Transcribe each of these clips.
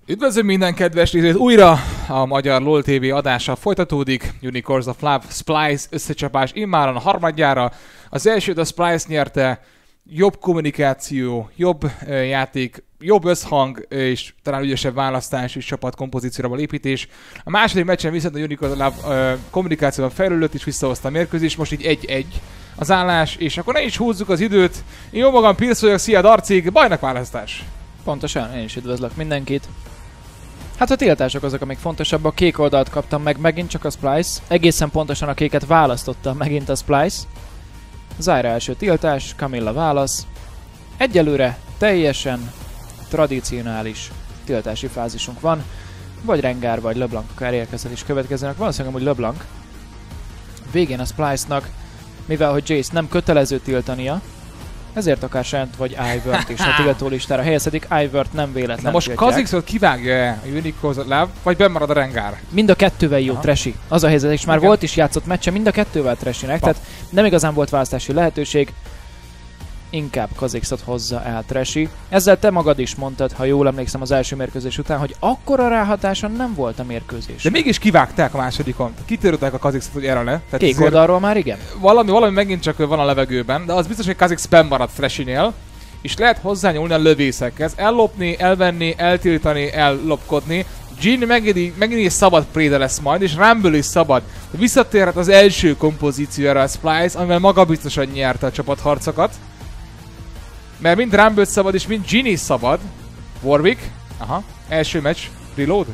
Üdvözlöm minden kedves nézőt! Újra a magyar LOL TV adása folytatódik. Unicorns of Love, Splyce összecsapás immáron a harmadjára. Az elsőt a Splyce nyerte, jobb kommunikáció, jobb játék, jobb összhang és talán ügyesebb választás és csapatkompozícióra építés. A második meccsen viszont a Unicorns of Love kommunikációban fejlődött és visszahozta a mérkőzést, most így 1-1 az állás, és akkor ne is húzzuk az időt. Én jó magam Pilsz vagyok, szia Darcig, bajnokválasztás! Pontosan, én is üdvözlök mindenkit. Hát a tiltások azok, amik fontosabb. A kék oldalt kaptam meg megint csak a Splyce. Egészen pontosan a kéket választotta megint a Splyce. Zyra első tiltás, Camilla válasz. Egyelőre teljesen tradicionális tiltási fázisunk van. Vagy Rengar, vagy LeBlanc akár érkezés következőnek. Valószínűleg hogy LeBlanc. Végén a Splyce-nak, mivel hogy Jace nem kötelező tiltania, ezért akár Shant vagy Ivert is a tiltó listára helyezhetik. Ivert nem véletlen. Na most Kha'Zixot kivágja a Unicorns of Love, vagy bemarad a Rengar? Mind a kettővel jó Trashy. Az a helyzet, és már volt is játszott meccse, mind a kettővel Trashynek, tehát nem igazán volt választási lehetőség. Inkább Kha'Zixot hozza el Trashy. Ezzel te magad is mondtad, ha jól emlékszem az első mérkőzés után, hogy akkora ráhatása nem volt a mérkőzés. De mégis kivágták a másodikon. Kitöröltek a Kha'Zixot, hogy erre le. Kék oldalról már igen? Valami megint csak van a levegőben, de az biztos, hogy Kha'Zix benn marad Trashynél. És lehet hozzányúlni a lövészekhez. Ellopni, elvenni, eltiltani, ellopkodni. Jhin megint is szabad préde lesz majd, és Rumble is szabad. Visszatérhet az első kompozícióra a Splyce, amivel magabiztosan nyerte a csapatharcokat. Mert mind Rumble szabad, és mind Jhin is szabad. Warwick. Aha. Első meccs. Reload.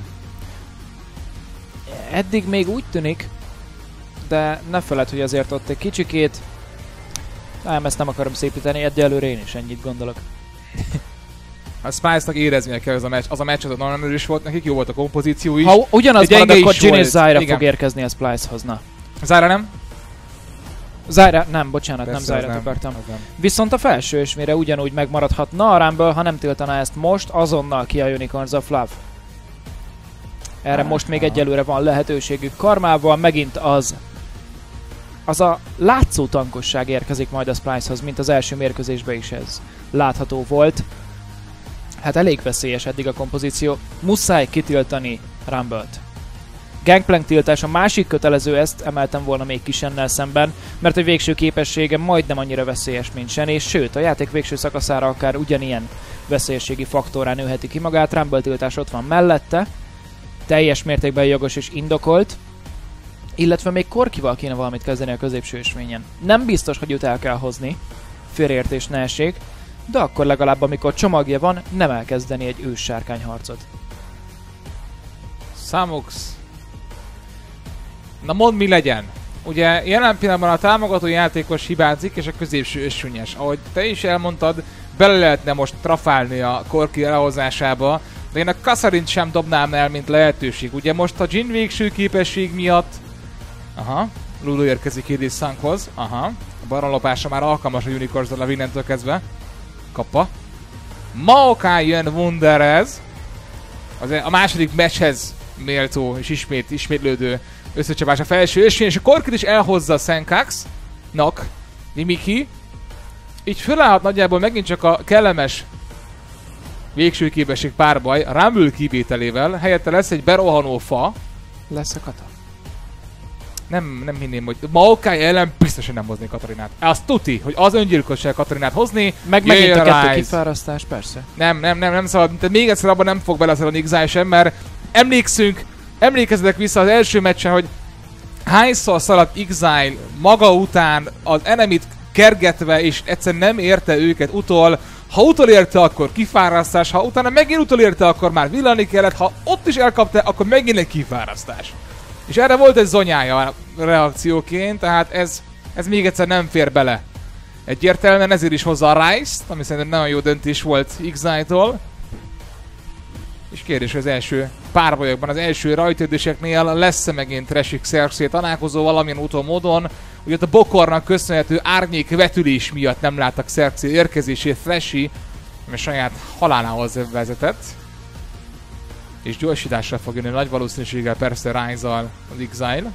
Eddig még úgy tűnik, de ne feled, hogy azért ott egy kicsikét... Nem, ezt nem akarom szépíteni, egyelőre én is ennyit gondolok. A Splyce-nak éreznie kell az a meccs, az nagyon erős volt, nekik jó volt a kompozíció is. Ha ugyanaz marad, akkor Jhin és Zyra fog érkezni a Splyce-hoz, na. Zyra nem? Zyra, nem, bocsánat, persze, nem Zyra-t akartam. Viszont a felső ösmére ugyanúgy megmaradhatna a Rumble, ha nem tiltaná ezt most, azonnal ki a Unicorns of Love. Erre most még egyelőre van lehetőségük. Karmával megint az a látszó tankosság érkezik majd a Splyce-hoz, mint az első mérkőzésben is ez látható volt. Hát elég veszélyes eddig a kompozíció. Muszáj kitiltani Rumble-t. Gangplank tiltás a másik kötelező, ezt emeltem volna még Kishennel szemben, mert a végső képessége majdnem annyira veszélyes, mint Shen, és sőt, a játék végső szakaszára akár ugyanilyen veszélyességi faktorán nőheti ki magát. Rumble tiltás ott van mellette, teljes mértékben jogos és indokolt, illetve még Corkival kéne valamit kezdeni a középső ösvényen. Nem biztos, hogy őt el kell hozni, félreértés ne essék, de akkor legalább amikor csomagja van, nem elkezdeni egy ős sárkányharcot. Samux. Na mondd, mi legyen. Ugye jelen pillanatban a támogató játékos hibázik, és a középső ösvényes. Ahogy te is elmondtad, bele lehetne most trafálni a Corki elhozásába, de én a Kassadint sem dobnám el, mint lehetőség. Ugye most a Jhin végső képesség miatt... Aha, Lulu érkezik Edith Sankhoz. Aha, a baronlopása már alkalmas a Unicorns of Love innentől kezdve. Kappa. Maokai jön Wunderez. A második meccshez méltó és ismétlődő összecsapás a felső ösvény, és a Corkit is elhozza Senkax-nak Nimiki. Így fölállhat nagyjából megint csak a kellemes végső képesség párbaj a Rumble kivételével. Helyette lesz egy berohanó fa. Lesz a kata? Nem hinném, hogy Maokai ellen biztosan nem hozné Katarinát. Azt tuti, hogy az öngyilkosság Katarinát hozni. Megint a kettő kifárasztás, persze. Nem szabad. Tehát még egyszer abban nem fog beleszólni Xayah sem, mert emlékezzetek vissza az első meccsen, hogy hányszor szaladt Xayah maga után az enemit kergetve, és egyszerűen nem érte őket utol. Ha utolérte, akkor kifárasztás, ha utána megint utolérte, akkor már villani kellett, ha ott is elkapta, akkor megint egy kifárasztás. És erre volt egy zonyája reakcióként, tehát ez még egyszer nem fér bele. Egyértelműen ezért is hozza a Ryze-t, ami szerintem nagyon jó döntés volt Xayah-tól. És kérdés, hogy az első párbajokban, az első rajtaütéseknél lesz-e megint Trashy Xerxes találkozó valamilyen úton módon. Ugye ott a bokornak köszönhető árnyék vetülés miatt nem láttak Xerxes érkezését Trashy, mert saját halálához vezetett. És gyorsításra fog jönni nagy valószínűséggel persze Ryze-al az Xayah.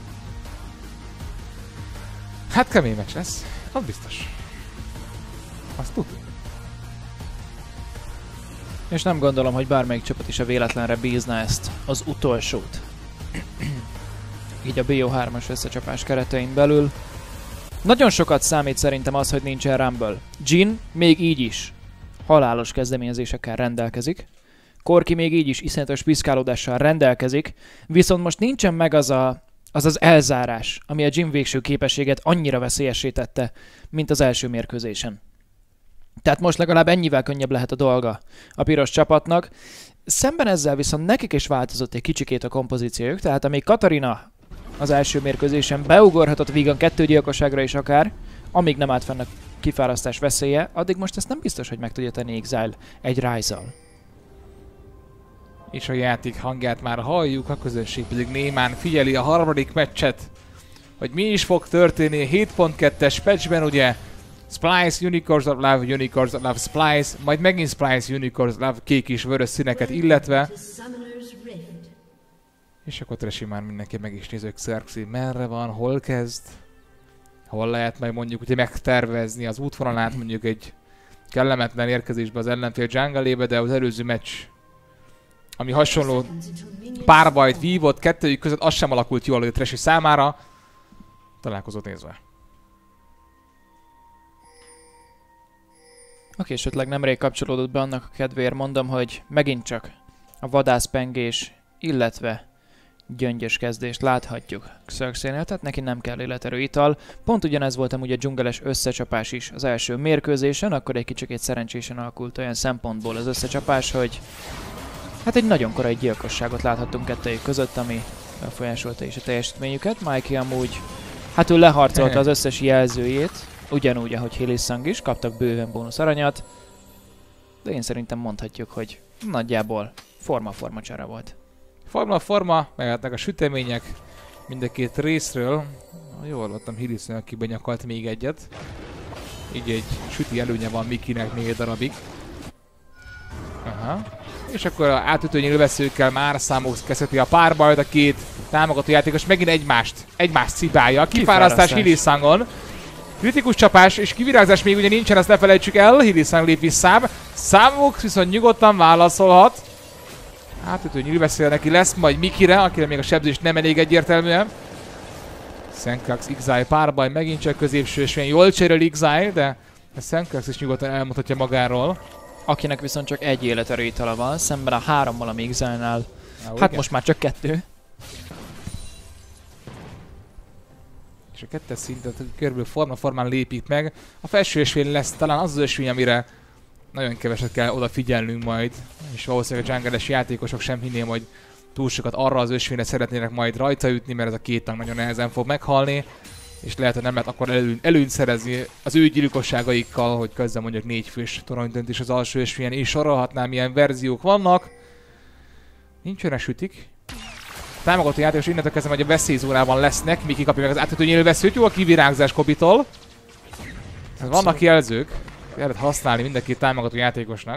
Hát kemény meccs lesz, az biztos. Azt tudjuk. És nem gondolom, hogy bármelyik csapat is a véletlenre bízna ezt az utolsót. Így a BO3-as összecsapás keretein belül. Nagyon sokat számít szerintem az, hogy nincsen Rumble. Jhin még így is halálos kezdeményezésekkel rendelkezik. Corki még így is iszonyatos piszkálódással rendelkezik, viszont most nincsen meg az az elzárás, ami a Jhin végső képességet annyira veszélyessé tette, mint az első mérkőzésen. Tehát most legalább ennyivel könnyebb lehet a dolga a piros csapatnak. Szemben ezzel viszont nekik is változott egy kicsikét a kompozíciójuk, tehát amíg Katarina az első mérkőzésen beugorhatott vígan 2 gyilkosságra is akár, amíg nem állt fenn a kifárasztás veszélye, addig most ezt nem biztos, hogy meg tudja tenni Exile egy Ryze-al. És a játék hangját már halljuk, a közönség pedig némán figyeli a harmadik meccset, hogy mi is fog történni 7.2-es patchben, ugye Splice, Unicorns of Love, Unicorns of Love, Splice, majd megint Splice, Unicorns of Love, kék és vörös színeket illetve. És akkor Trashy már mindenki meg is nézők, Xerxes merre van, hol kezd, hol lehet meg mondjuk ugye megtervezni az útvonalát mondjuk egy kellemetlen érkezésbe az ellenfél jungle-ébe, de az előző meccs, ami hasonló párbajt vívott kettőjük között, az sem alakult jól a Trashy számára. Találkozót nézve. Aki esetleg nemrég kapcsolódott be, annak a kedvéért mondom, hogy megint csak a vadászpengés, illetve gyöngyös kezdést láthatjuk Xerxes-nél, tehát neki nem kell életerő ital. Pont ugyanez volt amúgy a dzsungeles összecsapás is az első mérkőzésen, akkor egy kicsikét szerencsésen alakult olyan szempontból az összecsapás, hogy hát egy nagyon korai gyilkosságot láthattunk kettőjük között, ami befolyásolta is a teljesítményüket. Mikey amúgy, hát ő leharcolta az összes jelzőjét, ugyanúgy, ahogy Hylissang is, kaptak bőven bónusz aranyat, de én szerintem mondhatjuk, hogy nagyjából forma-forma csere volt. Forma-forma, megálltak a sütemények mind a két részről. Jól hallottam, Hylissang, aki benyakalt még egyet. Így egy süti előnye van Mikinek még egy darabig. Aha. És akkor a átütő nyílveszőkkel már Samox kezdheti a párbajt, a két támogató játékos megint egymást cipálja. Kifárasztás Hylissangon. Kritikus csapás és kivirágzás még ugye nincsen, ezt ne felejtsük el. Hylissang lép visszább. Samox viszont nyugodtan válaszolhat. Átütő nyílvesző neki lesz, majd Mikire, akire még a sebzés nem elég egyértelműen. Senkrax Exile párbaj, megint csak középső ösvény. Jól cserél Exile, de Senkrax is nyugodtan elmondhatja magáról. Akinek viszont csak egy életerő itala van, szemben a 3-mal, ami Exile-nál. Hát igen. most már csak 2. És a 2-es szintet körülbelül formán lépít meg. A felső ösvény lesz talán az az ösvény, amire nagyon keveset kell odafigyelnünk majd. És valószínűleg a jungle-es játékosok sem hinném, hogy túl sokat arra az ösvényre szeretnének majd rajta ütni, mert ez a két tank nagyon nehezen fog meghalni. És lehet, hogy nem lehet akkor előnyt szerezni az ő gyilkosságaikkal, hogy közben mondjuk 4 fős toronytöntés az alsó ösvényen, és sorolhatnám, milyen verziók vannak. Nincs olyan sütik. Támogató játékos innentől kezdve, hogy a veszélyzónában lesznek, Miki kapja meg az átütő nyílveszőt. Jó a kivirágzás Kobitól. Vannak jelzők, lehet használni mind a két támogató játékosnak.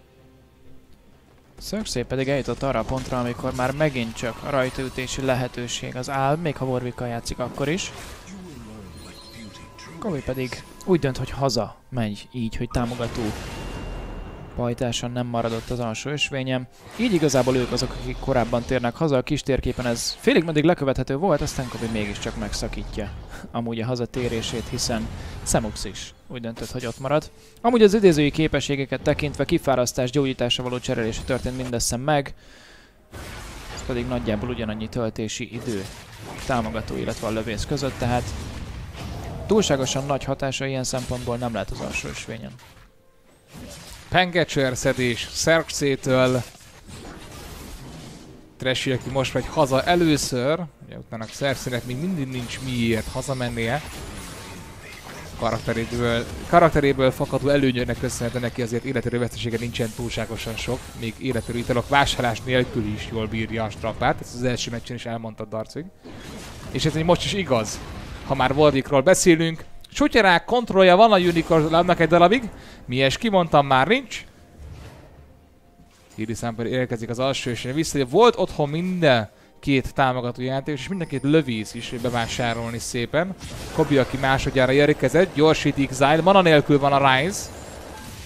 Xerxes pedig eljutott arra a pontra, amikor már megint csak a rajtaütési lehetőség az áll, még ha Warwickkal játszik akkor is. Kobi pedig úgy dönt, hogy haza megy így, hogy támogató pajtáson nem maradott az alsó ösvényen. Így igazából ők azok, akik korábban térnek haza. A kis térképen ez félig meddig lekövethető volt, aztán Kobi mégiscsak megszakítja amúgy a hazatérését, hiszen Samox is úgy döntött, hogy ott marad. Amúgy az idézői képességeket tekintve kifárasztás, gyógyításra való cserélése történt mindössze meg. Ez pedig nagyjából ugyanannyi töltési idő támogató, illetve a lövész között, tehát túlságosan nagy hatása ilyen szempontból nem lehet az alsó ösvényen. Pengetcher szedés Xerxes-től. Trashy, aki most megy haza először. Ugye utána Xerxesnek még mindig nincs miért hazamennie. Karakteréből fakadó előnyöknek köszönhetően neki azért életerő vesztesége nincsen túlságosan sok. Még életerő italok vásárlás nélkül is jól bírja a strapát. Ezt az első meccsen is elmondta Darcig. És ez most is igaz, ha már Warwickról beszélünk. Sutyarák kontrollja van a Unicornsnak egy darabig. Mies kimondtam, már nincs. Hylissang pedig érkezik az alsó ösvényre vissza. Volt otthon minden két támogató játékos, és mind a két lövész is bevásárolni szépen. Kobi, aki másodjára érkezett, gyorsít Exile, mana nélkül van a Ryze.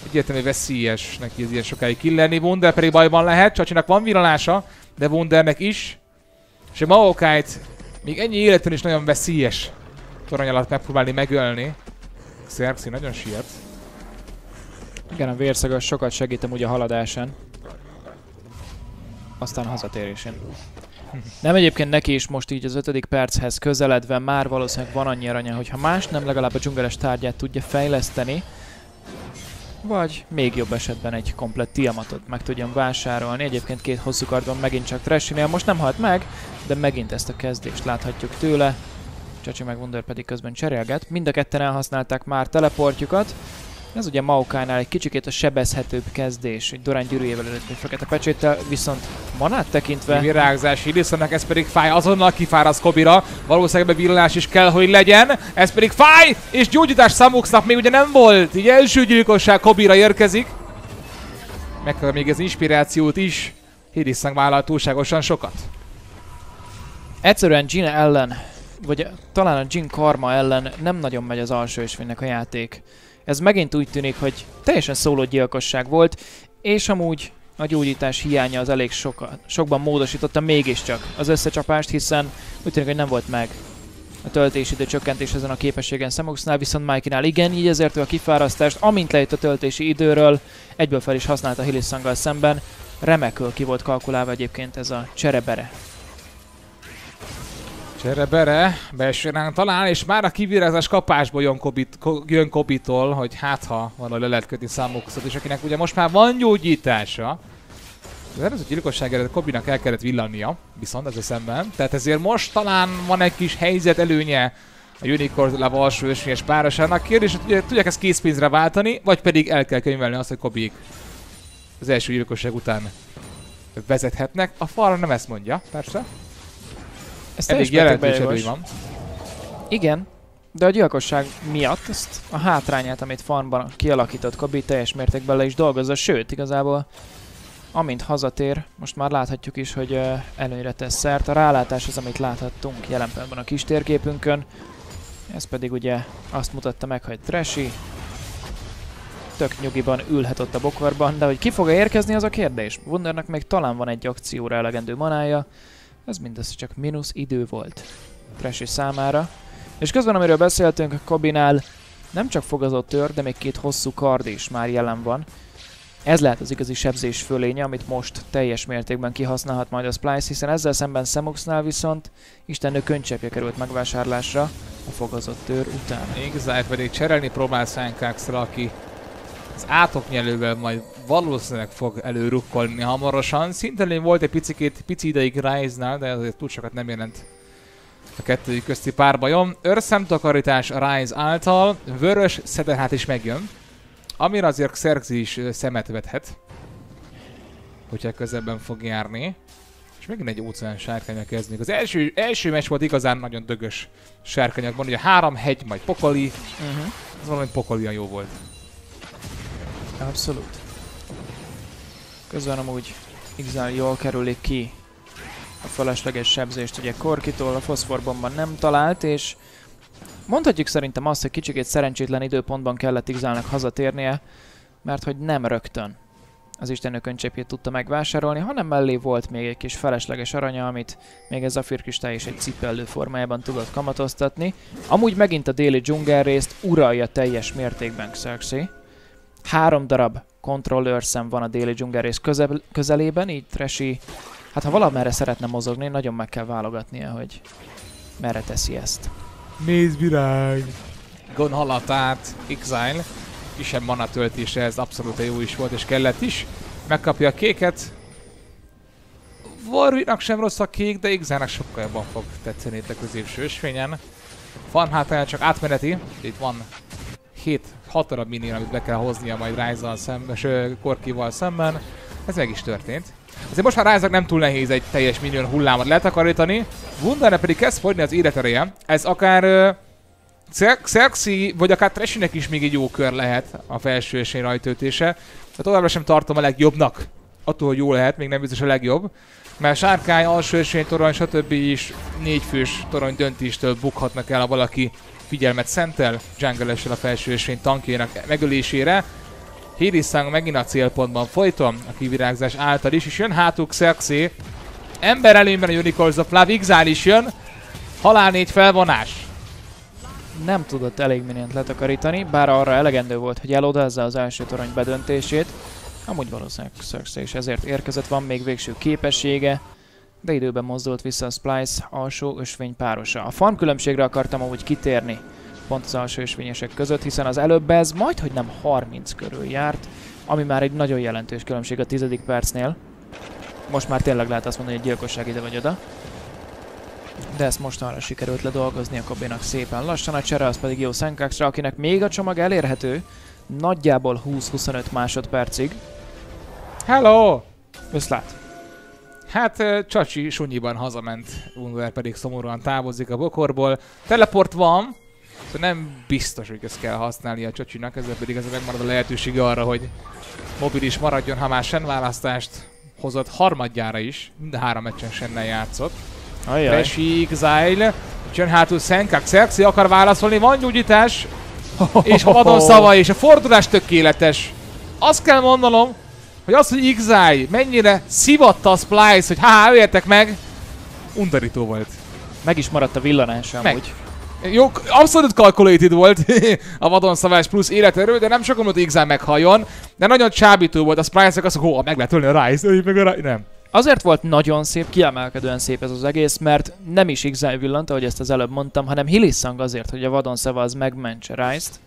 Egyértelmű veszélyes neki ez ilyen sokáig killerni. Wunder pedig bajban lehet, Csacsinak van villanása, de Wundernek is. És a Maokai-t még ennyi életben is nagyon veszélyes torony alatt megpróbálni megölni. Xerxes nagyon siet. Igen, a vérszagos sokat segít amúgy a haladásán. Aztán a hazatérésén. Nem, egyébként neki is most így az 5. perchez közeledve már valószínűleg van annyi aranya, hogyha más nem, legalább a dzsungeles tárgyát tudja fejleszteni. Vagy még jobb esetben egy komplett Tiamatot meg tudjon vásárolni. Egyébként 2 hosszú kardon megint csak Trashinél most nem halt meg, de megint ezt a kezdést láthatjuk tőle. Csachi meg Wunder pedig közben cserélget. Mind a ketten elhasználták már teleportjukat. Ez ugye Maokai-nál egy kicsikét a sebezhetőbb kezdés, egy Doran gyűrűjével előtt egy fekete pecséttel, viszont manát tekintve... Virágzás Hillissonnak, ez pedig fáj, azonnal kifáradt Kobira, valószínűleg bevillás is kell, hogy legyen, ez pedig fáj, és gyógyítás Samuxnak még ugye nem volt, így első gyilkosság Kobira érkezik. Megkapja még az inspirációt is, Hillisson vállal túlságosan sokat. Egyszerűen Jin ellen, vagy talán a Jin karma ellen nem nagyon megy az alsó ösvénynek a játék. Ez megint úgy tűnik, hogy teljesen szóló gyilkosság volt, és amúgy a gyógyítás hiánya az elég sokban módosította mégiscsak az összecsapást, hiszen úgy tűnik, hogy nem volt meg a töltésidő csökkentés ezen a képességen Samuxnál, viszont Mikey-nál igen, így ezért ő a kifárasztást, amint lejött a töltési időről, egyből fel is használta Hillissonggal szemben. Remekül ki volt kalkulálva egyébként ez a cserebere. Cserebere, belső ránk talál, és már a kivirázás kapásból jön Kobitól, hogy hát ha valahogy le lehet kötni Samuxot, és akinek ugye most már van gyógyítása. Az előző gyilkosság előtt Kobinak el kellett villannia, viszont ezzel szemben. Tehát ezért most talán van egy kis helyzet előnye a Unicorn Lava alsó ösvényes párosának. Kérdés, hogy tudják ezt készpénzre váltani, vagy pedig el kell könyvelni azt, hogy Kobik az első gyilkosság után vezethetnek. A falra nem ezt mondja, persze. Ez elég jelentős előny van. Igen, de a gyilkosság miatt ezt a hátrányát, amit farmban kialakított Kobi, teljes mértékben le is dolgozza, sőt, igazából amint hazatér, most már láthatjuk is, hogy előnyre tesz szert. A rálátás az, amit láthattunk jelen pillanatban a kis térképünkön. Ez pedig ugye azt mutatta meg, hogy Trashy tök nyugiban ülhet ott a bokorban, de hogy ki fog érkezni, az a kérdés. Wundernek még talán van egy akcióra elegendő manája. Ez mindössze csak mínusz idő volt Trashy számára. És közben, amiről beszéltünk, Kobinál nem csak fogazott tör, de még 2 hosszú kard is már jelen van. Ez lehet az igazi sebzés fölénye, amit most teljes mértékben kihasználhat majd a Splice, hiszen ezzel szemben Samuxnál viszont istennő könycseppje került megvásárlásra a fogazott tör után. Exile pedig cserélni próbál Sankaxra, aki az átoknyelővel majd valószínűleg fog előrukkolni hamarosan. Szintén volt egy pici ideig Ryze-nál, de azért túl sokat nem jelent a kettőjük közti párbajom. Őrszemtakarítás Ryze által, vörös Szetterhát is megjön, amire azért Xerxes is szemet vethet, hogyha közelben fog járni. És megint egy óceán sárkánya kezdünk. Az első meccs volt igazán nagyon dögös sárkányakban, ugye 3 hegy, majd pokoli. Ez valami pokolian jó volt. Abszolút. Közben amúgy igazán jól kerülik ki a felesleges sebzést, ugye Korkitól a foszforbomban nem talált, és mondhatjuk szerintem azt, hogy kicsikét szerencsétlen időpontban kellett Exile-nek hazatérnie, mert hogy nem rögtön az istennő könycseppjét tudta megvásárolni, hanem mellé volt még egy kis felesleges aranya, amit még ez a zafírkristály is egy cipellő formájában tudott kamatoztatni. Amúgy megint a déli dzsungel részt uralja teljes mértékben Xerxes. 3 darab controller szem van a déli dzsungel rész közelében, így Trashy, hát ha valamerre szeretne mozogni, nagyon meg kell válogatnia, hogy merre teszi ezt. Mézvirág! Gon haladt át Exile, kisebb mana töltése, ez abszolút jó is volt és kellett is. Megkapja a kéket. Warwicknak sem rossz a kék, de Exile-nek sokkal jobban fog tetszeni itt a középső ösvényen. Van hát csak átmeneti, itt van 6 darab minion, amit be kell hoznia majd Ryze-zal szemben, Korkival szemben. Ez meg is történt. Azért most már Ryze-nak nem túl nehéz egy teljes minion hullámot letakarítani. Wundernek pedig kezd fogyni az életereje. Ez akár Xerxes vagy akár Trashynek is még egy jó kör lehet a felső esély rajtöltése. De továbbra sem tartom a legjobbnak. Attól, hogy jó lehet, még nem biztos a legjobb. Mert sárkány, alsó esély torony, stb. Is 4 fős torony döntéstől bukhatnak el, ha valaki figyelmet szentel jungle-essel a felső esély tankjának megölésére. Hiliszang megint a célpontban folyton, a kivirágzás által is, és jön hátuk Xerxes. Ember előnyben a Unicorns of Love, Exile is jön. Halál 4 felvonás. Nem tudott elég mindent letakarítani, bár arra elegendő volt, hogy elodázza az első torony bedöntését. Amúgy valószínűleg Xerxes is ezért érkezett, van még végső képessége, de időben mozdult vissza a Splice alsó ösvény párosa. A farm különbségre akartam amúgy kitérni pont az alsó ösvényesek között, hiszen az előbb ez majdhogy nem 30 körül járt, ami már egy nagyon jelentős különbség a 10. percnél. Most már tényleg lehet azt mondani, hogy gyilkosság ide vagy oda. De ezt mostanra sikerült ledolgozni a Kobinak szépen lassan, a csere az pedig jó Senkaxra, akinek még a csomag elérhető, nagyjából 20-25 másodpercig. Hello! Viszlát! Hát Csacsi sunyiban hazament, Wunder pedig szomorúan távozik a bokorból. Teleport van, szóval nem biztos, hogy ezt kell használni a Csacsinak, ezzel pedig ez megmarad a lehetősége arra, hogy mobilis maradjon, ha már Shen választást hozott harmadjára is, mind a 3 meccsen Shennel játszott. Reshi, Exile, jön hátul Senkax, Xerxes akar válaszolni, van gyógyítás, és a vadon szava, és a fordulás tökéletes. Azt kell mondanom, hogy az, hogy Exile mennyire szivatta a Splice, hogy értek meg, undorító volt. Meg is maradt a villanása amúgy. Jó, abszolút calculated volt a vadonszavás plusz életerő, de nem sokan volt Exile meghalljon, de nagyon csábító volt a Splice-ek, azt hogy meg lehet ölni a Rise, meg a Rise, nem. Azért volt nagyon szép, kiemelkedően szép ez az egész, mert nem is Exile villant, ahogy ezt az előbb mondtam, hanem Hiliszang azért, hogy a vadonszava az megmentse Rise-t.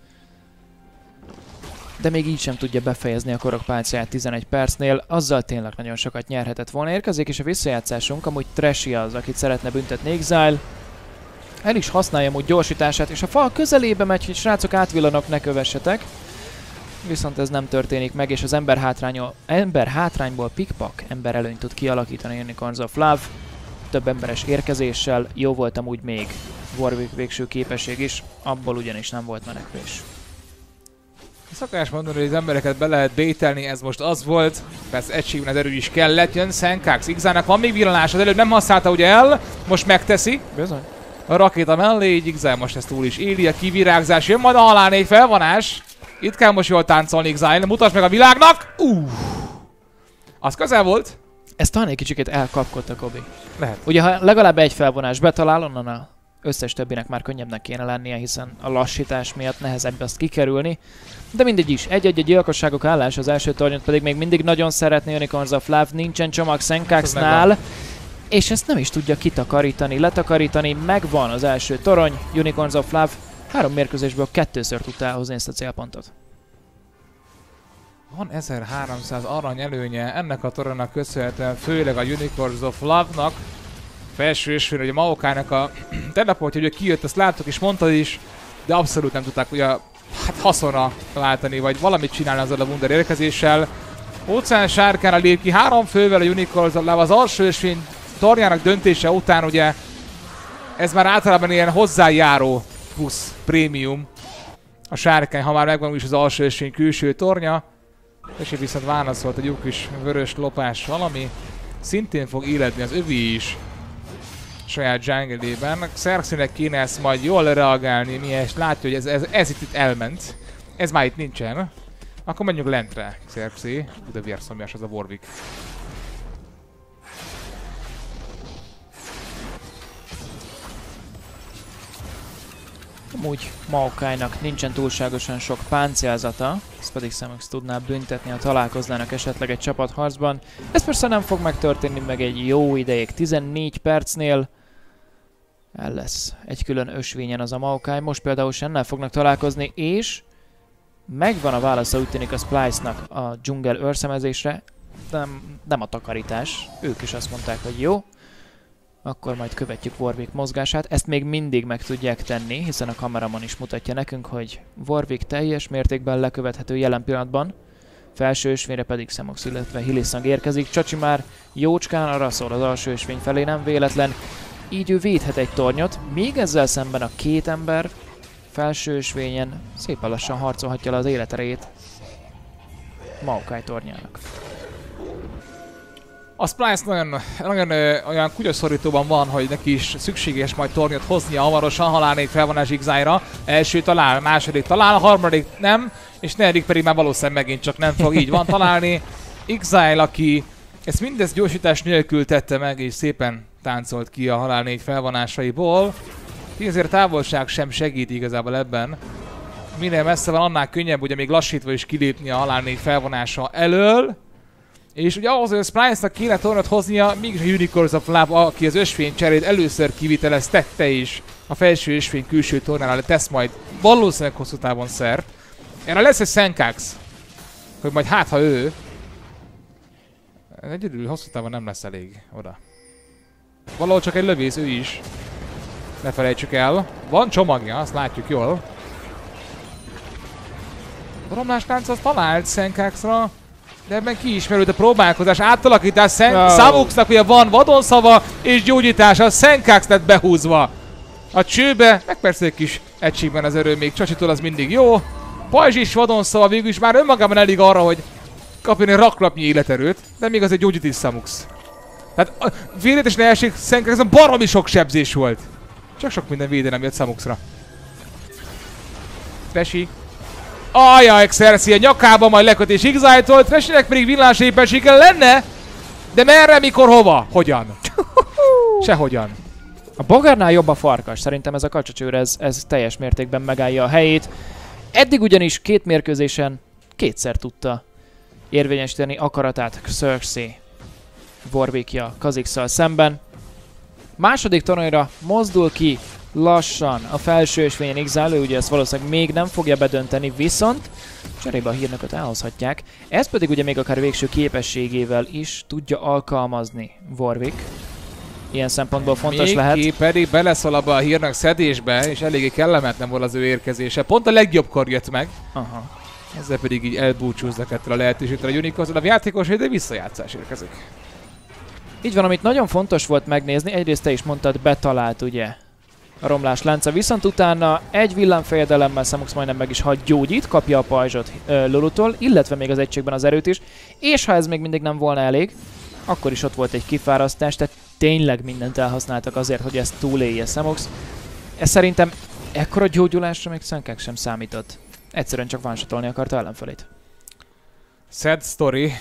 De még így sem tudja befejezni a korokpálcáját 11 percnél, azzal tényleg nagyon sokat nyerhetett volna. Érkezik, és a visszajátszásunk amúgy Trashy az, akit szeretne büntetni Exile. El is használja amúgy gyorsítását, és a fal közelébe megy, hogy srácok átvillanok, ne kövessetek. Viszont ez nem történik meg, és az ember hátrányból pikpak ember előnyt tud kialakítani Unicorns of Love. Több emberes érkezéssel, jó volt amúgy még Warwick végső képesség is, abból ugyanis nem volt menekvés. Szokás mondani, hogy az embereket be lehet bételni, ez most az volt. Persze egységben az erő is kellett, jön Senkax, Exile-nek van még villanás, az előbb nem használta ugye el, most megteszi. Bizony. A rakéta mellé, így Exile most ezt túl is éli, a kivirágzás, jön majd a halál 4 felvonás. Itt kell most jól táncolni Exile, mutasd meg a világnak! Az közel volt. Ez talán egy kicsit elkapkodta Kobi. Lehet. Ugye ha legalább egy felvonás betalál, onnan az összes többinek már könnyebbnek kéne lennie, hiszen a lassítás miatt nehezebb azt kikerülni. De mindegy is, egy-egy gyilkosságok állás, az első tornyot pedig még mindig nagyon szeretné Unicorns of Love, nincsen csomag Senkaxnál, és ezt nem is tudja kitakarítani, letakarítani, megvan az első torony, Unicorns of Love 3 mérkőzésből 2-ször tudta elhozni ezt a célpontot. Van 1300 arany előnye ennek a toronynak köszönhetően, főleg a Unicorns of Love-nak. Felső ösvény, hogy a Maokai-nak a teleportja, hogy kijött, ezt láttuk és mondtad is, de abszolút nem tudták ugye haszonra váltani, vagy valamit csinálni azzal a Wunder érkezéssel. Óceán sárkára lép ki 3 fővel a Unicorns of Love az alsó ösvény tornyának döntése után, ugye ez már általában ilyen hozzájáró plusz prémium. A sárkány, ha már megvan úgyis az alsó ösvény külső tornya, és viszont válaszolt egy jó kis vörös lopás valami, szintén fog illetni az övi is saját jungle-ében. Xerxesnek kéne ezt majd jól reagálni, mihez látja, hogy ez itt elment. Ez már itt nincsen. Akkor menjünk lentre, Xerxes. De vérszomjas az a Warwick. Amúgy Maokai-nak nincsen túlságosan sok páncélzata, ezt pedig Semox tudná büntetni, ha találkoznának esetleg egy csapatharcban. Ez persze nem fog megtörténni meg egy jó ideig, 14 percnél el lesz egy külön ösvényen az a Maokai. Most például Shennel fognak találkozni, és megvan a válasza, úgy tűnik a Splice-nak a dzsungel őrszemezésre, nem a takarítás. Ők is azt mondták, hogy jó, akkor majd követjük Warwick mozgását. Ezt még mindig meg tudják tenni, hiszen a kameramon is mutatja nekünk, hogy Warwick teljes mértékben lekövethető jelen pillanatban. Felső ösvényre pedig Semox, illetve Hiliszang érkezik. Csacsi már jócskán arra szól az alsó ösvény felé, nem véletlen. Így ő védhet egy tornyot, még ezzel szemben a 2 ember felső ösvényen szépen lassan harcolhatja le az életerejét Maokai tornyának. A Splice nagyon olyan kutyaszorítóban van, hogy neki is szükséges majd tornyot hoznia hamarosan, halálnék felvonás Xile-ra. Első talál, második talál, a harmadik nem, és negyedik pedig már valószínűleg megint csak nem fog így van találni. Xile, aki ezt mindez gyorsítás nélkül tette meg, és szépen táncolt ki a halál 4 felvonásaiból. Ezért távolság sem segít igazából ebben. Minél messze van, annál könnyebb ugye még lassítva is kilépni a halál 4 felvonása elől. És ugye ahhoz, hogy a Splice-nak kéne tornyot hoznia, mégis a Unicorns of Love, aki az ösvény cserét először kiviteleztette is a felső ösvény külső tornánál tesz majd valószínűleg hosszú távon szert. Erre lesz egy Senkax, hogy majd hát ha ő... Egyedül hosszú távon nem lesz elég oda. Valahol csak egy lövész ő is. Ne felejtsük el. Van csomagja, azt látjuk jól. A romláslánc az talált Senkaxra, de ebben kiismerült a próbálkozás, átalakítás. Samuxnak ugye van vadonszava és gyógyítása, a Senkax lett behúzva a csőbe, meg persze egy kis egységben az erő még Csacsitól az mindig jó. Pajzs is vadonszava végül is már önmagában elég arra, hogy kapjon egy raklapnyi életerőt, de még az egy gyógyít is Samux. Tehát a védetes elség Senkaxon baromi sok sebzés volt. Csak sok minden védelem jött Samuxra. Trashy. Ajaj, Xerxia nyakába, majd lekötés Xile-tól, Trashynek pedig villámsépessége lenne, de merre, mikor, hova? Hogyan? Sehogyan. A bogárnál jobb a farkas, szerintem ez a kacsacsőr, ez teljes mértékben megállja a helyét. Eddig ugyanis 2 mérkőzésen 2-szer tudta érvényesíteni akaratát Xerxia Warwickja Kha'Zix-szal szemben. Második toronyra mozdul ki lassan a felső ösvényen Xile, ugye ezt valószínűleg még nem fogja bedönteni, viszont cserébe a hírnököt elhozhatják. Ez pedig ugye még akár végső képességével is tudja alkalmazni Warwick. Ilyen szempontból fontos még lehet. Még pedig beleszól abba a hírnök szedésbe, és eléggé kellemetlen volt az ő érkezése. Pont a legjobbkor jött meg. Aha. Ezzel pedig így elbúcsúznak ettől a lehetőségtől a Unicorns, a játékos, de visszajátszás érkezik. Így van, amit nagyon fontos volt megnézni, egyrészt te is mondtad, betalált ugye a romlás lánca, viszont utána egy villámfejedelemmel Samux majdnem meg is hagy gyógyít, kapja a pajzsot Lulutól, illetve még az egységben az erőt is, és ha ez még mindig nem volna elég, akkor is ott volt egy kifárasztás, tehát tényleg mindent elhasználtak azért, hogy ezt túlélje Samux. Ez szerintem ekkora gyógyulásra még Senkax sem számított. Egyszerűen csak one-shotolni akarta ellenfelét. Sad story.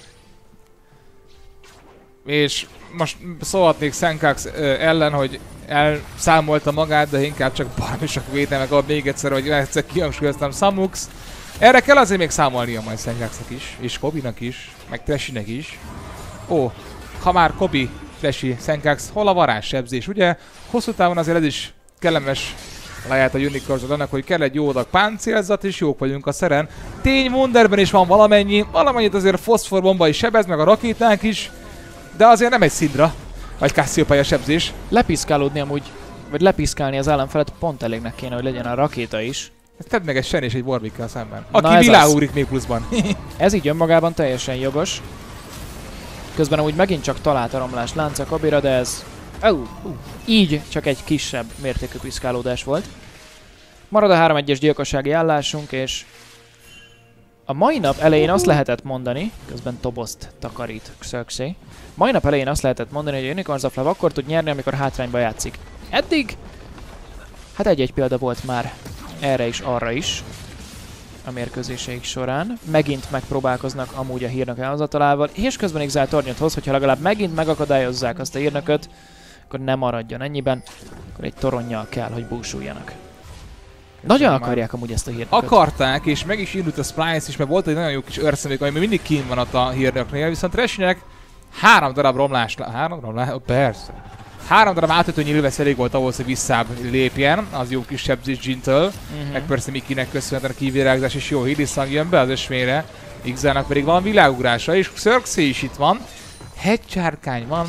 És most szólhatnék Senkax ellen, hogy elszámolta magát, de inkább csak baromi sok védelme kap még egyszer, hogy egyszer kihangsúlyoztam Samux. Erre kell azért még számolnia majd Senkaxnak is, és Kobinak is, meg Trashynek is. Ó, ha már Kobi, Trashy, Senkax, hol a varázssebzés, ugye? Hosszú távon azért ez is kellemes lehet a Unicorns annak, hogy kell egy jó adag páncélzat, és jók vagyunk a szeren. Tény, Wunderben is van valamennyit azért foszforbomba is sebez, meg a rakétánk is, de azért nem egy Syndra, vagy Cassiopeia sebzés. Lepiszkálódni amúgy, vagy lepiszkálni az ellenfelet pont elégnek kéne, hogy legyen a rakéta is. Tedd meg egy Shen és egy Warwickkel szemben, aki világúrik még pluszban. Ez így önmagában teljesen jogos. Közben amúgy megint csak talált a romlás lánca Kobira, de ez... így csak egy kisebb mértékű piszkálódás volt. Marad a 3-1-es gyilkossági állásunk, és a mai nap elején azt lehetett mondani, közben Toboszt takarít Xerxia. Mai nap elején azt lehetett mondani, hogy a Unicorns of Love akkor tud nyerni, amikor hátrányba játszik. Eddig, hát egy-egy példa volt már erre is, arra is a mérkőzéseik során. Megint megpróbálkoznak amúgy a hírnök elhozatalával, és közben Xile tornyot hoz, hogyha legalább megint megakadályozzák azt a hírnököt, akkor ne maradjon ennyiben, akkor egy toronnyal kell, hogy búsuljanak. Nagyon akarják amúgy ezt a hírnököt. Akarták, és meg is indult a Splice is, mert volt egy nagyon jó kis őrszemék, ami mindig kín van ott a hírnöknél, viszont Trashynek 3 darab romlás... 3 romlás? Persze. 3 darab átütő nyilvesz elég volt ahhoz, hogy visszább lépjen, az jó kis sebzés Jhin-től, meg persze Mikinek köszönhetően a kivirágzás és jó hídiszang jön be az ösvényre, Xile-nak pedig van világugrása, és Xerxia is itt van, hegycsárkány van,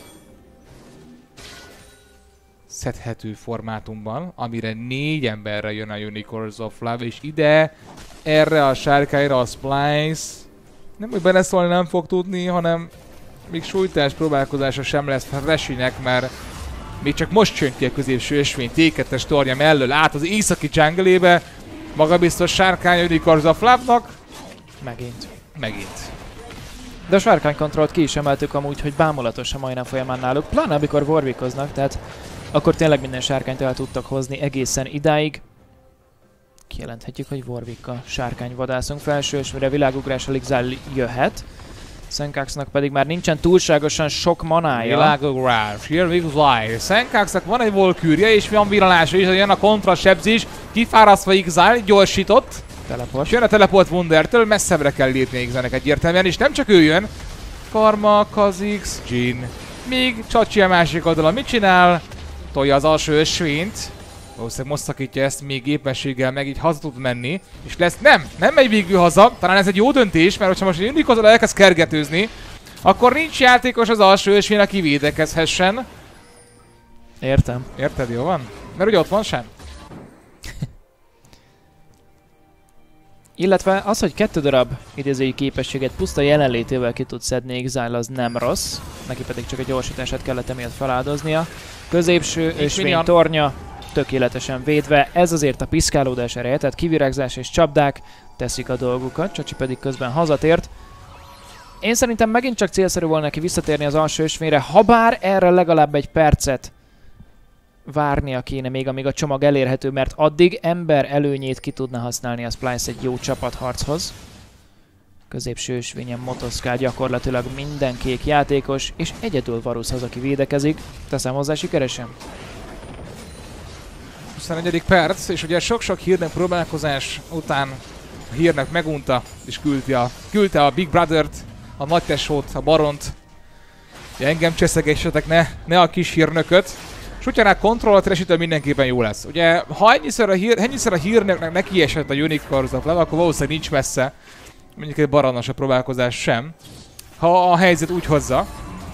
szedhető formátumban, amire 4 emberre jön a Unicorns of Love, és ide, erre a sárkányra a Splice nem, hogy beleszólni nem fog tudni, hanem még súlytás próbálkozása sem lesz Trashynek, mert még csak most csönt ki a középső ösvény T2-es tornya mellől át az északi jungle-ébe, magabiztos sárkány Unicorns of Love-nak. Megint. De a sárkánykontrollt ki is emeltük amúgy, hogy bámulatos a majdnem folyamán náluk, pláne amikor warwickoznak, tehát akkor tényleg minden sárkányt el tudtak hozni egészen idáig. Kijelenthetjük, hogy Warwickkal sárkányvadászunk felső, és mire világugrással Exile jöhet. Senkaxnak pedig már nincsen túlságosan sok manája. Világugrás, here we fly. Senkaxnak van egy Valkyrje és van villanása is, jön a kontrasebzés, kifárasztva Exile, gyorsított. Teleport. És jön a teleport Wundertől, messzebbre kell lépni Exile-nek egyértelműen, és nem csak ő jön. Karma, Kha'Zix, Jhin. Míg Chachi a másik oldalon mit csinál? Tolja az alsó ösvényt. Valószínűleg most szakítja ezt még éppenséggel meg, így haza tud menni. És lesz, nem megy végül haza, talán ez egy jó döntés, mert ha most egy Unique oldalon elkezd kergetőzni, akkor nincs játékos az alsó ösvény, aki védekezhessen. Értem. Érted, jó van? Mert ugye ott van sem. Illetve az, hogy 2 darab idézői képességet puszta jelenlétével ki tud szedni Exile, az nem rossz. Neki pedig csak egy gyorsítását kellett emiatt feláldoznia. Középső ösvény tornya tökéletesen védve, ez azért a piszkálódás ereje, tehát kivirágzás és csapdák teszik a dolgukat, Chachi pedig közben hazatért. Én szerintem megint csak célszerű volna neki visszatérni az alsó ösvényre, habár erre legalább egy percet várnia kéne még, amíg a csomag elérhető, mert addig ember előnyét ki tudna használni a Splyce egy jó csapatharchoz. Középső ösvényen motoszkál gyakorlatilag minden kék játékos, és egyedül Varus az, aki védekezik. Teszem hozzá sikeresen. 21. perc, és ugye sok-sok hírnek próbálkozás után a hírnek megunta, és küldte a Big Brothert, a nagy tesót, a baront. Ugye engem cseszegessetek, ne a kis hírnököt. És ugyaná kontrollat resítől mindenképpen jó lesz. Ugye, ha ennyiszer a hírnöknek neki esett a Unique Wars of Love, akkor valószínűleg nincs messze. Mondjuk egy barannas a próbálkozás sem. Ha a helyzet úgy hozza.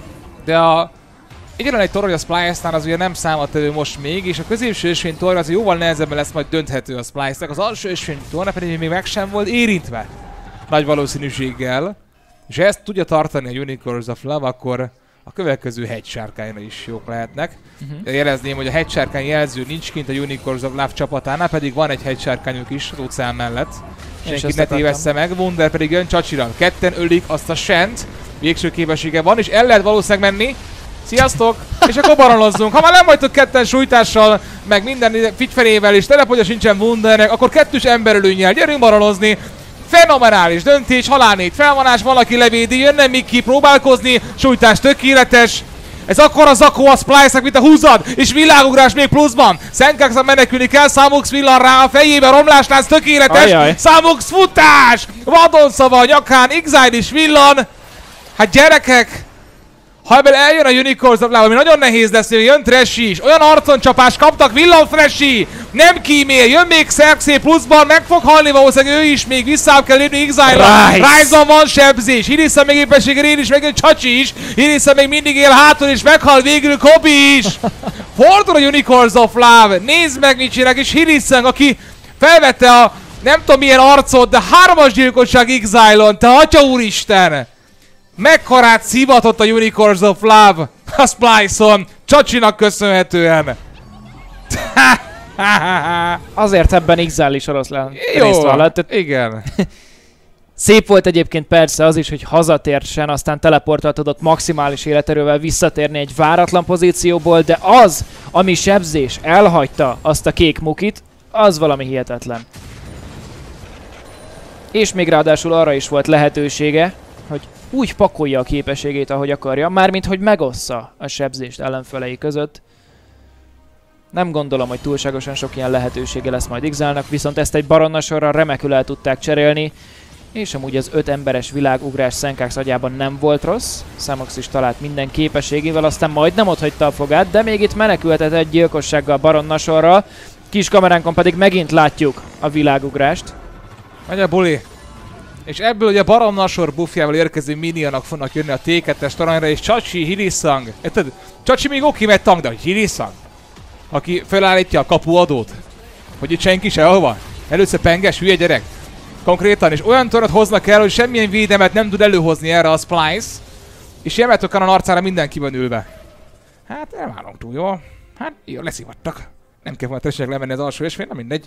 De egyetlen egy torony a Splyce-nál az ugye nem számottevő most még, és a középső ösvény torony az jóval nehezebben lesz majd dönthető a Splyce-nek. Az alsó ösvény torony pedig még meg sem volt érintve. Nagy valószínűséggel. És ha ezt tudja tartani a Unique Wars of Love, akkor a következő hegysárkányra is jók lehetnek. Jelezném, hogy a hegysárkány jelző nincs kint a Unique Wars of Love csapatánál, pedig van egy hegysárkányunk is az óceán mellett. Senki ne tévessze meg, Wunder pedig jön Chachira. Ketten ölik azt a Shent, végső képessége van, és el lehet valószínűleg menni. Sziasztok! És akkor baronozzunk. Ha már nem vagytok ketten sújtással, meg minden figyferével és teleportja sincsen Wundernek, akkor kettős emberölőnnyel gyerünk baronozni. Fenomenális döntés, halálnét felvonás, valaki levédi, jönne még ki próbálkozni, sújtás tökéletes. Ez akkor a zakó a Splyce-nak, mint a húzad, és világugrás még pluszban. Senkaxnak menekülni kell, Samux villan rá a fejébe, romláslánc tökéletes. Samux futás! Vadonszava a nyakán, Exile is villan. Hát gyerekek! Ha ebből eljön a Unique Wars of Love, ami nagyon nehéz lesz, hogy jön Trashy is, olyan arconcsapást kaptak, villan Trashy! Nem kímél, jön még Xerxes pluszban, meg fog halni valószínűleg ő is, még vissza kell lépni Exile-ra. Ryze-on van sebzés, Irissa még éppenséggel én is, meg egy Chachi is, Irissa még mindig él hátul és meghal végül Kobi is! Fordul a Unique Wars of Love, nézd meg mit csinálnak, és Irissa, aki felvette a nem tudom milyen arcot, de 3-as gyilkosság Exile-on, te atya úristen! Mekkorát szivatott a Unique Wars of Love a Splyce-on, Chachinak köszönhetően. Azért ebben Exile is oroszlán részt vállalt. Igen. Szép volt egyébként persze az is, hogy hazatérsen, aztán teleporttal tudott maximális életerővel visszatérni egy váratlan pozícióból, de az, ami sebzés elhagyta azt a kék mukit, az valami hihetetlen. És még ráadásul arra is volt lehetősége, hogy úgy pakolja a képességét, ahogy akarja, mármint hogy megossza a sebzést ellenfelei között. Nem gondolom, hogy túlságosan sok ilyen lehetősége lesz majd Exile-nak, viszont ezt egy baronnasorra remekül el tudták cserélni, és amúgy az 5 emberes világugrás Senkax agyában nem volt rossz. Samux is talált minden képességével, aztán majdnem otthagyta a fogát, de még itt menekülhetett egy gyilkossággal baronnasorral. Kis kameránkon pedig megint látjuk a világugrást. Megy a buli. És ebből ugye a baromnasor buffjával érkező minionok fognak jönni a T2-es toronyra, és Chachi, Hiliszang. Érted? Chachi még oké, mert tank, de hogy Hiliszang, aki felállítja a kapuadót, hogy itt senki sehol van. Először penges, hülye gyerek. Konkrétan, és olyan torot hoznak el, hogy semmilyen védelmet nem tud előhozni erre a Splyce. És Yamato Kannon arcára mindenki van ülve. Hát nem állunk túl jól. Hát jó, leszivattak. Nem kell volna tessék lemenni az alsó ösvény, nem mindegy.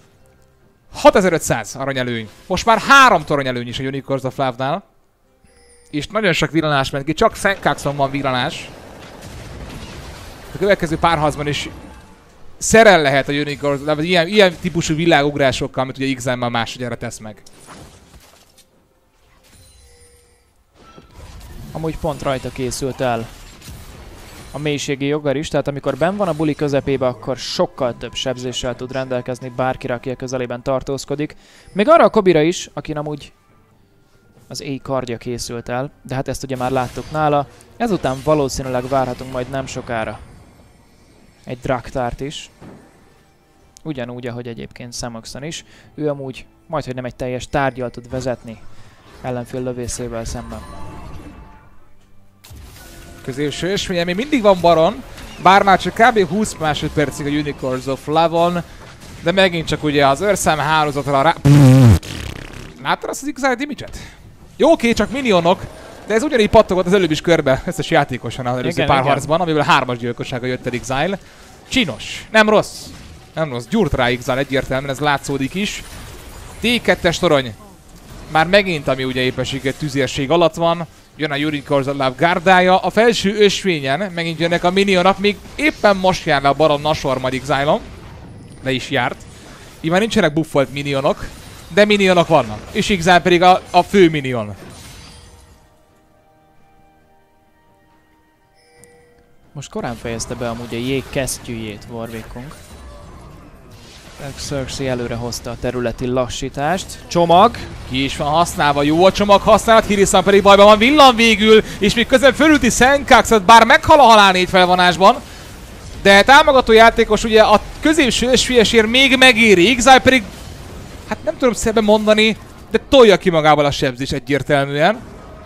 6500 aranyelőny. Most már 3 toronyelőny is a Unique Wars of Love-nál. és nagyon sok villanás ment ki, csak Senkaxon van villanás. A következő párharcban is szerel lehet a Unicorn, ilyen típusú világugrásokkal, amit ugye Exile-mel másodjára tesz meg. Amúgy pont rajta készült el a mélységi jogger is, tehát amikor benn van a buli közepébe, akkor sokkal több sebzéssel tud rendelkezni bárkire, aki a közelében tartózkodik. Még arra a Kobira is, akin amúgy az éj kardja készült el, de hát ezt ugye már láttuk nála. Ezután valószínűleg várhatunk majd nem sokára egy Draktárt is. Ugyanúgy, ahogy egyébként Samoxon is. Ő amúgy majdhogy nem egy teljes tárgyal tud vezetni ellenfél lövészével szemben. Középső esménye, még mindig van Baron, bár már csak kb. 20 másodpercig a Unicorns of Love-on, de megint csak ugye az őrszám hálózatra rá... Láttad azt az Exile damage-et? Jó, oké, csak minionok, de ez ugyanígy pattogott az előbb is körbe összes játékosan az előző pár harcban, amiből 3-as gyilkossága jött el Exile. Csinos, nem rossz. Nem rossz, gyúrt rá Exile egyértelműen, ez látszódik is. T2-es torony. Már megint, ami ugye éppenséggel tüzérség alatt van. Jön a Unicorns of Love gárdája. A felső ösvényen megint jönnek a minionok, még éppen most jár le a Baron Nashor majd Exile-on. Le is járt. Így már nincsenek buffolt minionok, de minionok vannak. És Exile pedig a fő minion. Most korán fejezte be amúgy a jég kesztyűjét Warwickunk. Xerxes előre hozta a területi lassítást. Csomag! Ki is van használva, jó a csomag használat, Hirisan pedig bajban van, villan végül, és még közben fölülti Senkaxot, bár meghal a halál 4 felvonásban. De támogató játékos ugye a középső ösvélyesért még megéri, Exile pedig, hát nem tudom szebben mondani, de tolja ki magával a sebzés egyértelműen.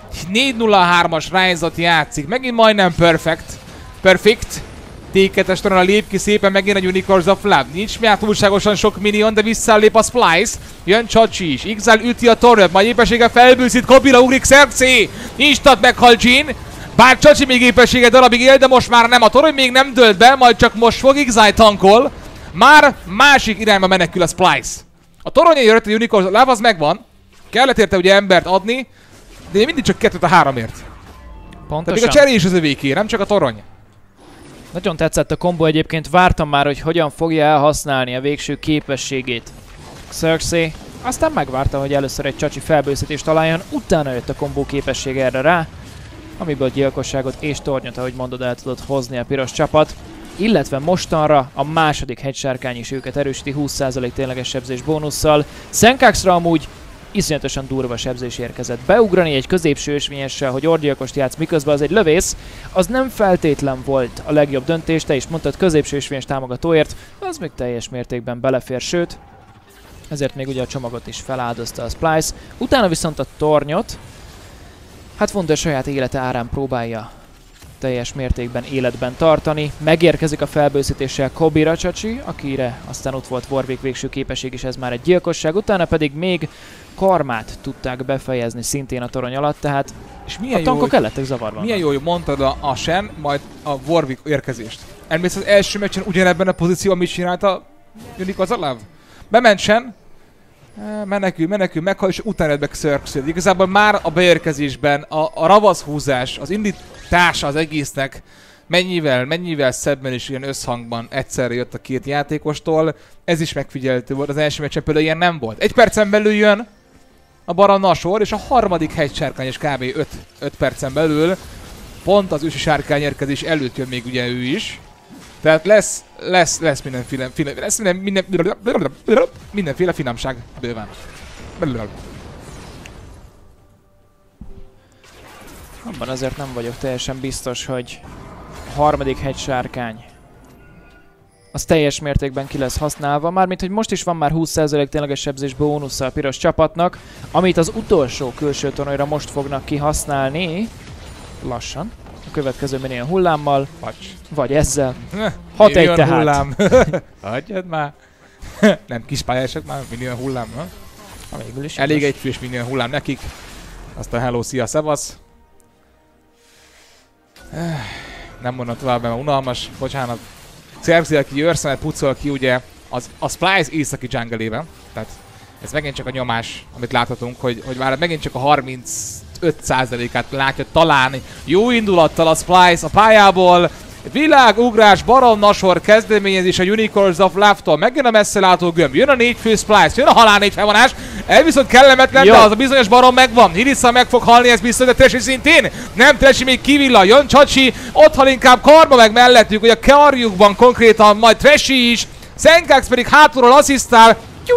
4-0-3-as Rise-ot játszik, megint majdnem perfect. T2-es toronyra lép ki szépen megint a Unicorns of Love. Nincs már túlságosan sok minion, de visszalép a Splice. Jön Csachi is. Exile üti a tornyot, majd épességgel felbőszít. Kobira ugrik Xerxes. Instant meghal Jhin. Bár Csachi még épességgel darabig él, de most már nem. A torony még nem dőlt be, majd csak most fog. Exile tankol. Már másik irányba menekül a Splice. A toronyai jött a Unicorns of Love, az megvan. Kellett érte ugye embert adni, de mindig csak 2-t a 3-ért. Pontosan. Tehát még a cseré is az övéké, nem csak a torony. Nagyon tetszett a kombó egyébként, vártam már, hogy hogyan fogja elhasználni a végső képességét Xerxes. Aztán megvárta, hogy először egy Csachi felbőszítést találjon, utána jött a kombó képesség erre rá, amiből gyilkosságot és tornyot, ahogy mondod, el tudott hozni a piros csapat. Illetve mostanra a második hegysárkány is őket erősíti 20% tényleges sebzés bónusszal. Senkaxra amúgy iszonyatosan durva sebzés érkezett. Beugrani egy középső ösvényessel, hogy orgyilkost játsz, miközben az egy lövész, az nem feltétlen volt a legjobb döntés, te is mondtad, középső ösvényes támogatóért, az még teljes mértékben belefér, sőt, ezért még ugye a csomagot is feláldozta a Splice. Utána viszont a tornyot, hát fontos saját élete árán próbálja teljes mértékben életben tartani. Megérkezik a felbőszítéssel Kobira Csachi, akire aztán ott volt Warwick végső képesség, és ez már egy gyilkosság. Utána pedig még karmát tudták befejezni szintén a torony alatt, tehát és milyen a tankok el lettek zavarva. Milyen jó, hogy mondtad a Shen, majd a Warwick érkezést. Elmész az első meccsen ugyanebben a pozícióban mit csinált a Unicorns of Love? Bement Shen, menekül, meghal, és utána jött be Xerxes. Igazából már a beérkezésben a ravaszhúzás, az indítása az egésznek mennyivel szebben és ilyen összhangban egyszerre jött a két játékostól. Ez is megfigyelhető volt, az első meccsen például ilyen nem volt. 1 percen belül jön a Baron Nashor, és a harmadik hegysárkány is kb. 5 percen belül. Pont az ősi sárkány érkezés előtt jön még ugye ő is. Tehát lesz mindenféle finomság bőven. Abban azért nem vagyok teljesen biztos, hogy a harmadik hegysárkány az teljes mértékben ki lesz használva, mármint hogy most is van már 20% tényleges sebzés bónusza a piros csapatnak, amit az utolsó külső toronyra most fognak kihasználni, lassan, a következő minion hullámmal, vagy ezzel. 6-1 tehát. Hullám. Hagyjad már. Nem kispályások már, minion hullám, ha? Végül is elég egyfős minion hullám nekik. Aztán hello, szia, szevasz. Nem mondom tovább, mert unalmas, bocsánat. Xerxes, aki őrszemet pucol ki ugye a Splice északi jungle-ében. Tehát ez megint csak a nyomás, amit láthatunk, hogy már megint csak a 35 5%-át látja talán jó indulattal a Splyce a pályából. Világugrás, Baron Nashor kezdeményezés a Unicorns of Love-tól. Megjön a messzelátó gömb, jön a 4 fő Splyce, jön a halál 4 felvonás. Ez viszont kellemetlen, de az a bizonyos Baron megvan. Hirissa meg fog halni, ez biztos, de Trashy szintén. Nem, Trashy még kivillan, jön Chachi, ott hal inkább Karma meg mellettük, hogy a karjukban konkrétan majd Trashy is. Senkax pedig hátulról asszisztál.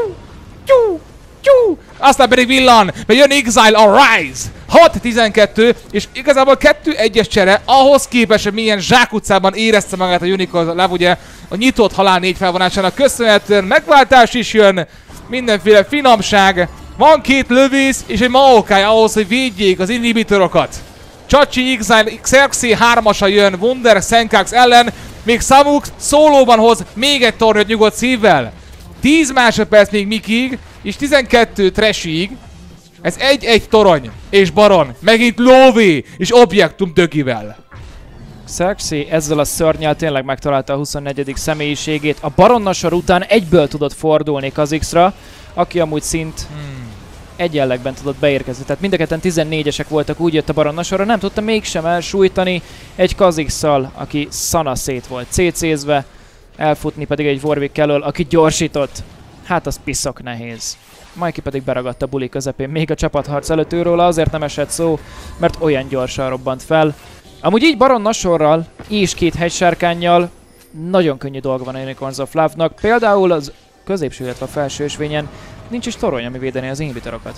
Aztán pedig villan, mert jön Exile, a Rise. 6-12, és igazából 2-1-es csere, ahhoz képest, hogy milyen zsákutcában érezte magát a Unicorns Love, ugye a nyitott halál 4 felvonásának köszönhetően megváltás is jön, mindenféle finomság, van 2 lövész és egy Maokai ahhoz, hogy védjék az inhibitorokat. Chachi, Exile, Xerxes 3-asa jön Wunder Senkax ellen, még Samuk szólóban hoz még egy tornyot nyugodt szívvel. 10 másodperc még Mikig, és 12 Trashyig. Ez 1-1 torony, és Baron, megint lóvé, és objektum dögivel. Xerxes ezzel a szörnyel tényleg megtalálta a 24. személyiségét. A Baron Nashor után egyből tudott fordulni Kha'Zixra, aki amúgy szint egyenlegben tudott beérkezni. Tehát mind a ketten 14-esek voltak, úgy jött a Baron Nashorra, nem tudta mégsem elsújtani egy Kha'Zix-szal, aki szana szét volt CC-zve, elfutni pedig egy Warwick elől, aki gyorsított. Hát az piszok nehéz. Mikey pedig beragadt a buli közepén, még a csapatharc előtt őróla azért nem esett szó, mert olyan gyorsan robbant fel. Amúgy így Baron Nashorral és 2 hegysárkánnyal nagyon könnyű dolga van a Unicorns of Love-nak. Például az középső, illetve a felső ösvényen nincs is torony, ami védeni az inhibitorokat.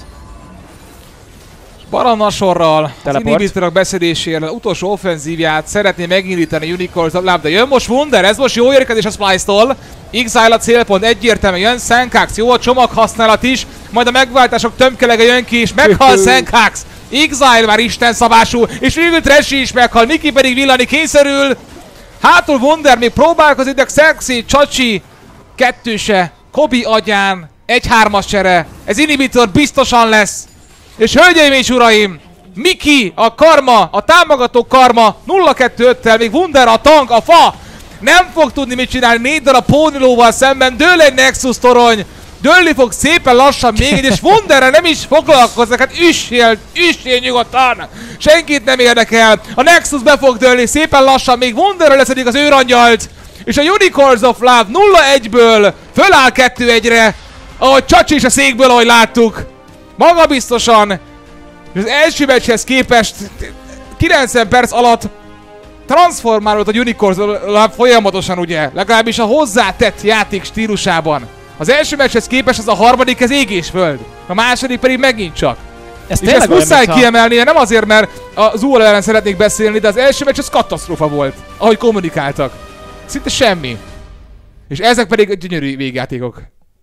Baron Nashorral az inhibitorok beszedésére utolsó offenzívját szeretné megindítani Unicorns of Love, de jön most Wunder, ez most jó érkezés a Splyce-tól. Exile a célpont, egyértelműen jön Senkax, jó a csomag használat is, majd a megváltások tömkelege jön ki, és meghal Senkax. Exile már isten szabású, és végül Trashy is meghal, Miki pedig villani kényszerül. Hátul Wunder még próbálkozik, de Xerxes, Chachi, kettőse, Kobi agyán, 1-3-as csere, ez inhibitor biztosan lesz. És hölgyeim és uraim, Miki, a karma, a támogató karma 0-2-5-tel, még Wunder, a tank, a fa nem fog tudni mit csinálni, 4 darab pónilóval szemben, dől egy Nexus torony, dőlni fog szépen lassan még egy, és Wunderrel nem is foglalkoznak, hát üssél nyugodtan, senkit nem érdekel, a Nexus be fog dőlni szépen lassan, még Wunderrel leszedik az őrangyalt, és a Unicorns of Love 0-1-ből föláll 2-1-re, ahogy Chachi is a székből, ahogy láttuk. Magabiztosan, és az első meccshez képest 90 perc alatt transformálódott a Unicorns folyamatosan, ugye, legalábbis a hozzátett játék stílusában. Az első meccshez képest az a harmadik, ez ég és föld, a második pedig megint csak. És ezt muszáj kiemelni, nem azért, mert az UL ellen szeretnék beszélni, de az első meccs az katasztrófa volt, ahogy kommunikáltak. Szinte semmi. És ezek pedig gyönyörű végjátékok.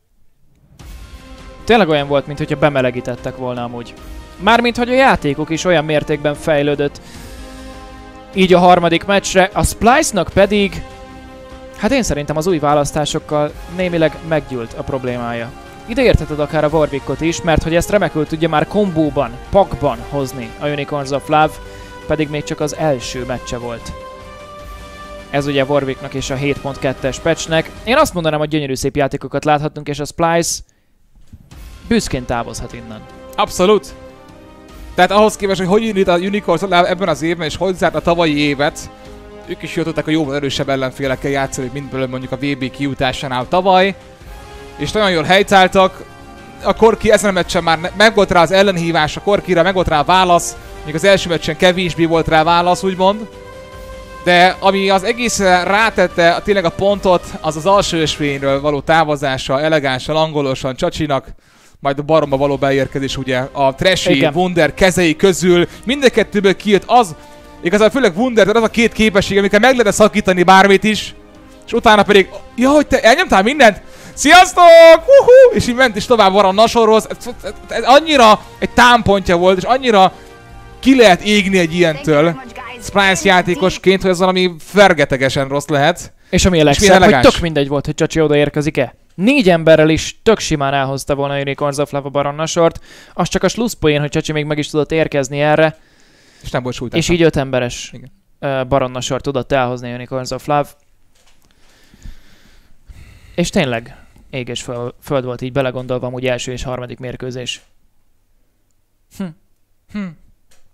Tényleg olyan volt, mintha bemelegítettek volna amúgy. Mármint, hogy a játékok is olyan mértékben fejlődött. Így a harmadik meccsre, a Splyce-nak pedig, hát én szerintem az új választásokkal némileg meggyűlt a problémája. Ide értheted akár a Warwickot is, mert hogy ezt remekül tudja már kombóban, pakban hozni a Unicorns of Love, pedig még csak az első meccse volt. Ez ugye Warwicknak és a 7.2-es patchnek. Én azt mondanám, hogy gyönyörű szép játékokat láthatunk, és a Splyce büszkén távozhat innen. Abszolút. Tehát ahhoz képest, hogy indít a Unicorns ebben az évben, és hogy zárt a tavalyi évet, ők is jól tudták a jóval erősebb ellenfélekkel játszani, mint belőle mondjuk a VB kijutásánál tavaly. És nagyon jól helytáltak. A Corki ezen a meccsen már megvolt rá az ellenhívás, a Corkira megvolt rá a válasz, még az első meccsen kevésbé volt rá válasz, úgymond. De ami az egészre rátette tényleg a pontot, az az alsó ösvényről való távozása, elegánsan, angolosan Chachinak, majd a Baronba való beérkezés, ugye a Trashy, Wunder kezei közül, mindkettőből kijött az, igazából főleg Wunder, az a két képesség, amikkel meg lehet szakítani bármit is, és utána pedig, ja, hogy te elnyomtál mindent? Sziasztok! És így ment is tovább Baron Nashorhoz, ez annyira egy támpontja volt, és annyira ki lehet égni egy ilyentől Splyce játékosként, hogy ez valami fergetegesen rossz lehet. És ami a legszebb, hogy tök mindegy volt, hogy Chachi oda érkezik-e. 4 emberrel is tök simán elhozta volna a Unicorns of Love a Baron Nashort, az csak a slusszpoén, hogy Chachi még meg is tudott érkezni erre. És nem volt súlytás. És így 5 emberes Baron Nashort tudott elhozni a Unicorns of Love. És tényleg ég és föld volt így belegondolva, amúgy első és harmadik mérkőzés.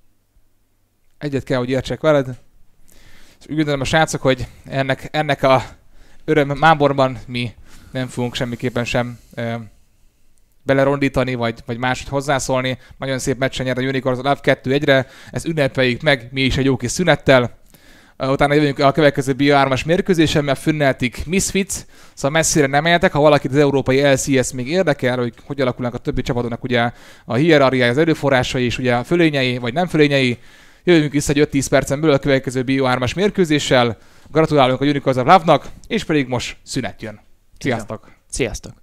Egyet kell, hogy értsek veled. És úgy gondolom a srácok, hogy ennek a öröm máborban mi nem fogunk semmiképpen sem belerondítani, vagy máshogy hozzászólni. Nagyon szép meccsen nyer a Unicorns a Love 2-1-re, ezt ünnepeljük meg, mi is egy jó kis szünettel. Utána jövünk a következő BO3-as mérkőzésen, mert Fnatic Misfits, szóval messzire nem éltek, ha valakit az európai LCS még érdekel, hogy alakulnak a többi csapatoknak ugye a hierarchiája, az erőforrásai és ugye a fölényei, vagy nem fölényei. Jövünk vissza egy 5-10 percen belül a következő BO3-as mérkőzéssel. Gratulálunk a Unicorns of Love-nak, és pedig most szünet jön. Sziasztok! Sziasztok!